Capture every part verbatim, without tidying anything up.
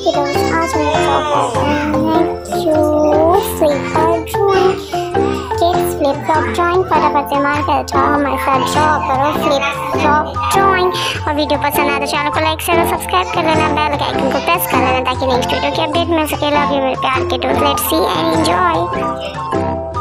kiddos, आज मैं top है जो flipper drawing kids flip flop drawing फटाफट से मार कर जाओ हमारे साथ ड्रॉ करो फ्लिप फ्लॉप ड्राइंग। और वीडियो पसंद आए तो चैनल को लाइक शेयर और सब्सक्राइब कर लेना, बेल आइकन को प्रेस कर लेना ताकि नेक्स्ट वीडियो की अपडेट मिल सके। लव यू मेरे प्यार के दोस्त, let's see and enjoy.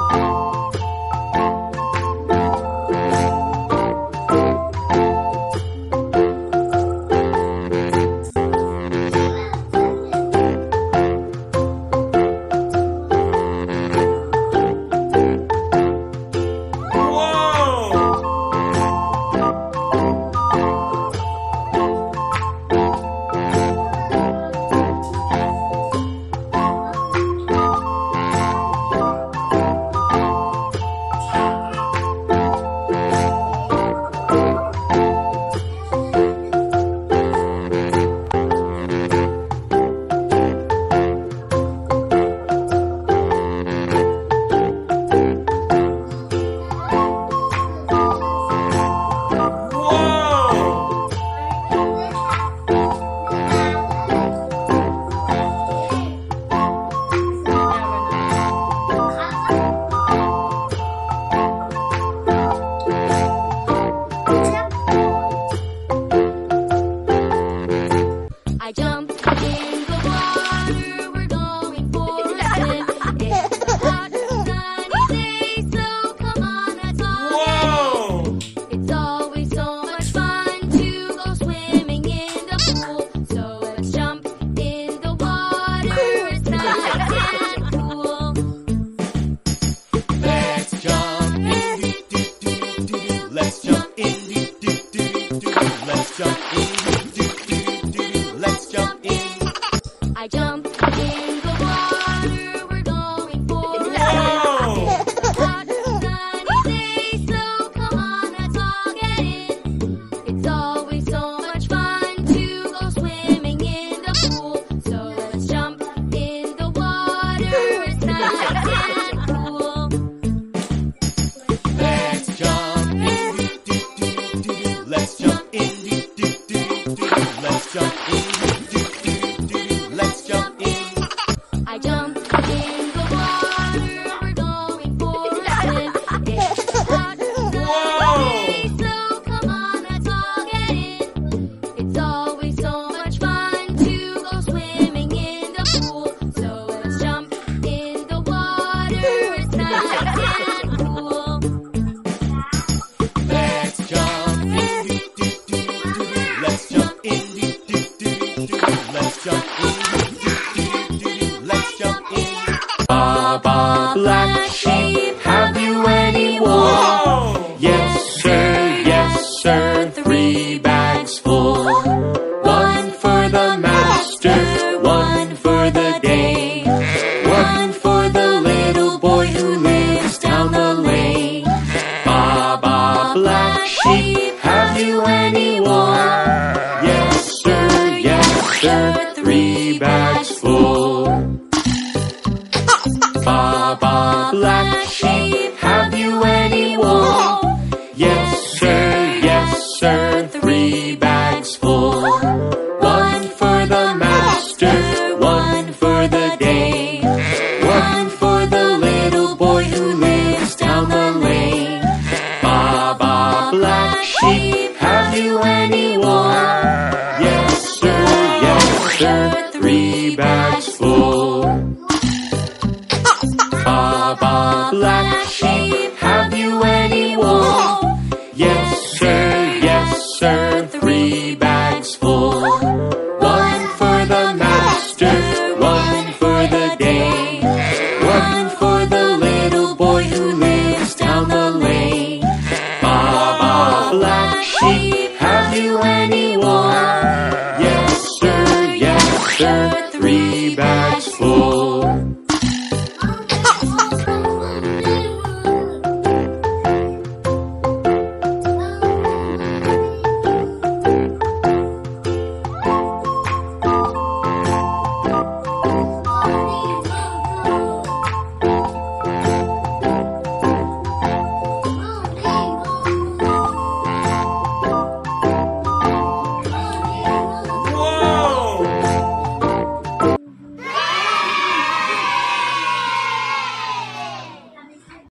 Black sheep, have you any wool? Yes sir, yes sir, three bags full. One for the master, one for the dame, one for the little boy who lives down the lane. Ba ba, black sheep, have you any wool? Yes sir, yes sir, three bags full. Ba ba, black sheep, have you any wool? Yes sir, yes sir, three bags full. One for the master, one for the dame, one for the little boy who lives down the lane. Ba ba, black sheep, have you any wool? Yes sir, yes sir, three bags full. Ba ba, black sheep, have you any wool? Yes sir, yes sir, three bags full.